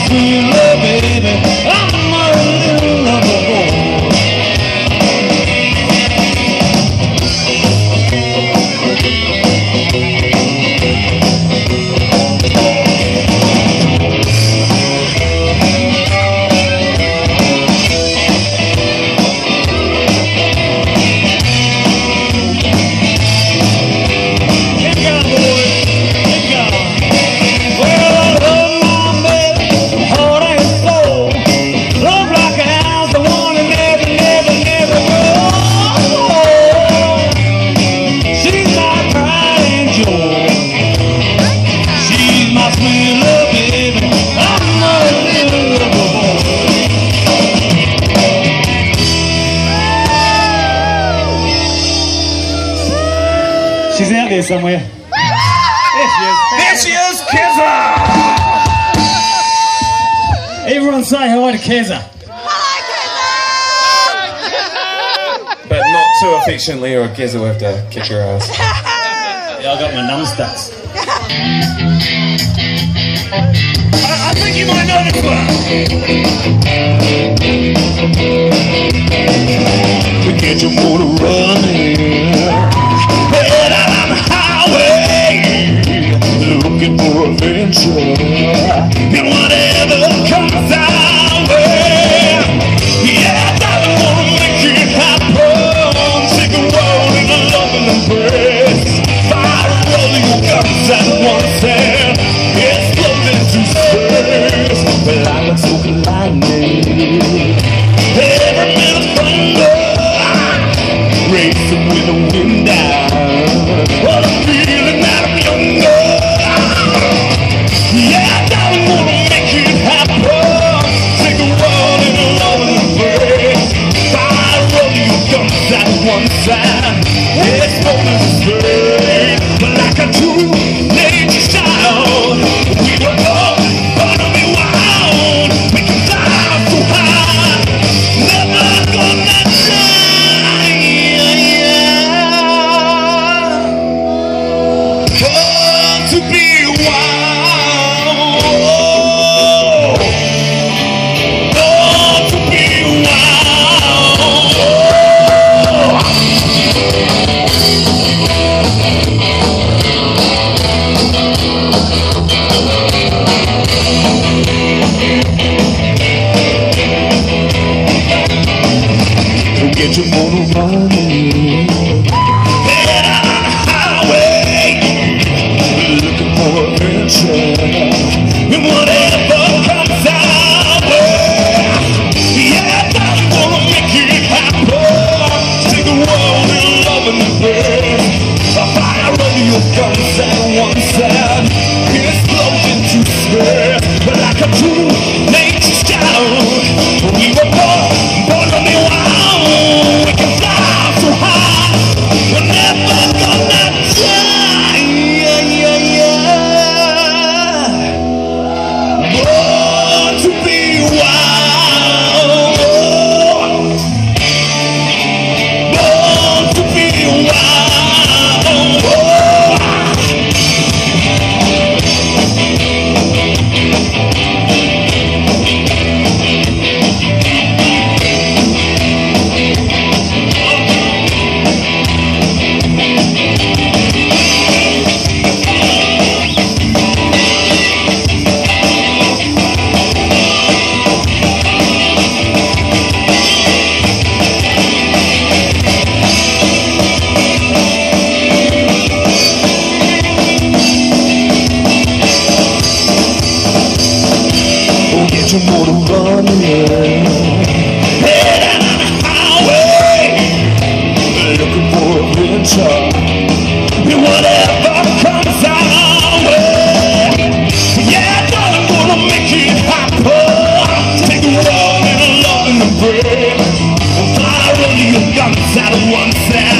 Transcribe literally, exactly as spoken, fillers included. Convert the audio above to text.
sweet little baby. I'm a little lover boy. She's out there somewhere. There she is. There she is, Keza! Everyone say hi to Keza. But not too affectionately or Keza will have to kick your ass. Yeah, I got my numbsticks. I, I think you might know this one. To get your motor running, head out on the highway, looking for adventure, and whatever comes our way. Yeah, I wanna make it happen. Take a roll in a loving embrace. Fire rolling your guns at once and explode into space. Like a token lightning, every bit of thunder, racing with the wind down. What a feeling that I'm younger. Yeah, I wanna make it happen. Take a run in a loving embrace. Fire rolling your guns at one side, explode into space. But like a true nature child, we were born, born to be wild. We can fly so high, never gonna die. Born to be wild, born to be wild. Get your motor running, head out on the highway, looking for adventure, and whatever comes our way. Yeah, I wanna make it happen. Take a roll in love and embrace. A fire under your guns and one side explodes into space. But like a true nature's child, we were born, born to be wild. We can fly so high, we're never gonna die. Yeah, yeah, yeah. Born to be wild, born to be wild. Get your motor running, head out on the highway, looking for adventure, and whatever comes our way. Yeah, darling, wanna make it happen. Take a run in a loving embrace, fire under your guns out of one side.